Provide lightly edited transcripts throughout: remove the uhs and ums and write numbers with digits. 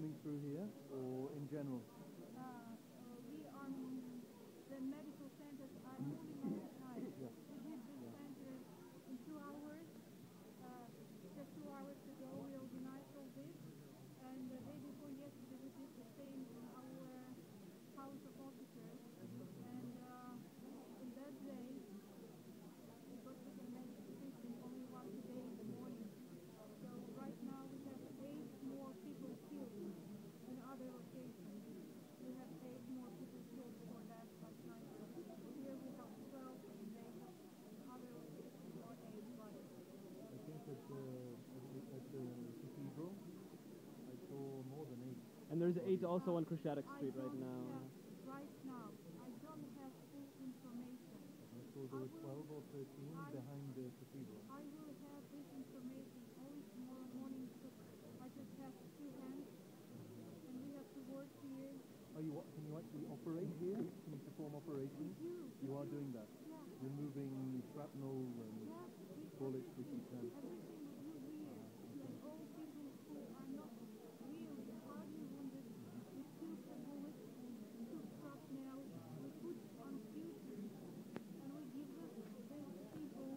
coming through here, or in general? We are the medical centers are fully occupied. Yeah. We did this center in 2 hours. Just 2 hours ago we organized all this, and the day before yesterday we did the same in our house of officers. And in that day, because we can make decisions only once a day in the morning. So right now we have 8 more people killed in other locations. We have 8 more people killed for that last night. Here we have 12, and they have in other locations or 8 bodies. I think at the cathedral, I saw more than 8. And there's 8 also on Krishnatic Street right now. Right now, I don't have full information. I saw there were 12 or 13 behind the cathedral. I will have this information only tomorrow morning because I just have 2 hands and we have to work here. Can you actually operate here? Can you perform operations? You are doing that? Yeah. Removing shrapnel and bullets which you can? Everything we do here. And all people who are not really hardly wounded, we shoot the bullets, shoot shrapnel, we put on fuses, and we give those people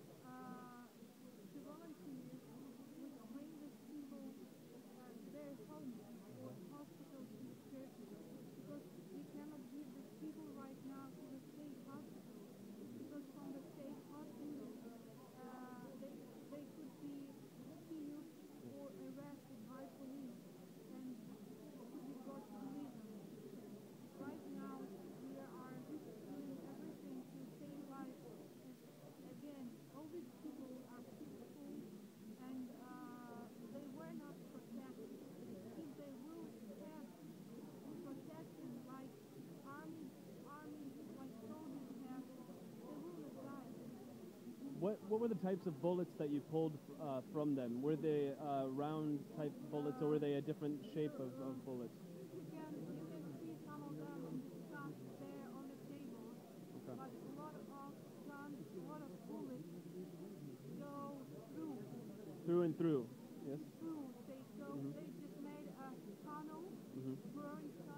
to volunteers. We bring these people to their homes or hospitals and churches, because we cannot give these people right now to the state hospital, because from the state hospital they could be killed or arrested by police and could be brought to prison. Right now we are doing everything to save lives. Again, all these people are peaceful and they were not protected. If they will have protection like army like soldiers have, they will not die. What were the types of bullets that you pulled from them? Were they round type bullets, or were they a different shape of bullets? You can see some of them in the stuff there on the table, Okay. but a lot of guns, a lot of bullets go through. Through and through, yes? Through. They go. They just made a tunnel, burnt